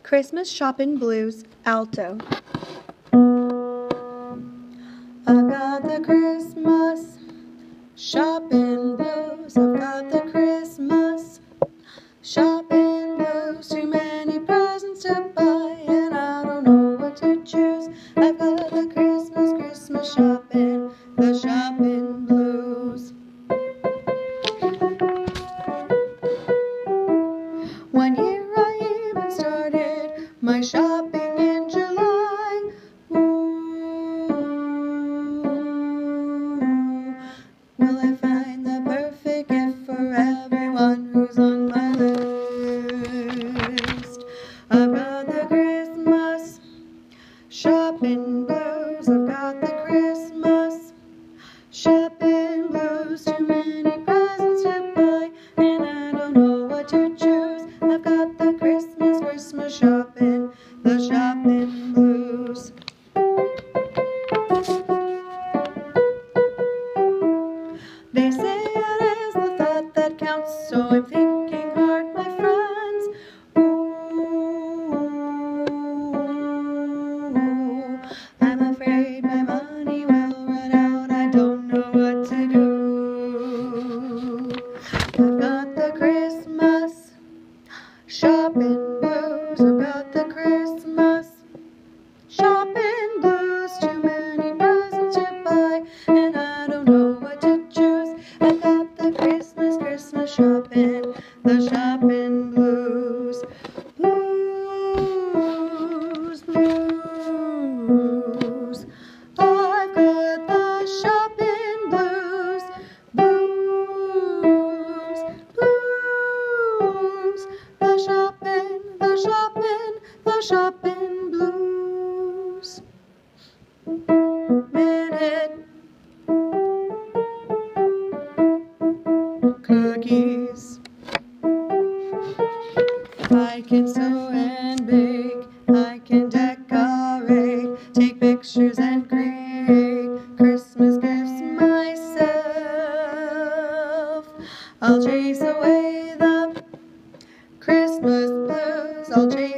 Christmas Shopping Blues, alto. I've got the Christmas shopping blues. I've got the Christmas shopping blues. Too many presents to buy and I don't know what to choose. I've got the Christmas shopping, the shopping blues. One year I even started my shopping in July. Ooh, will I find the perfect gift for everyone who's on my list? I've got the Christmas shopping blues. I've got the Christmas shopping blues. Too many presents to buy and I don't know what to choose. I've got the Christmas shopping, the shopping blues. They say it is the thought that counts, so I'm thinking hard, my friends. Ooh, I'm afraid my money will run out. I don't know what to do. I've got the Christmas shopping blues. I've got the Christmas shopping blues. Too many presents to buy and I don't know what to choose. I've got the Christmas shopping, the shopping blues. Blues, blues. I've got the shopping blues. Blues, blues. The shopping, the shopping, the shopping blues. Minute. Cookies. I can sew and bake, I can decorate, take pictures and create Christmas gifts myself. I'll chase away the Christmas blues. I'll chase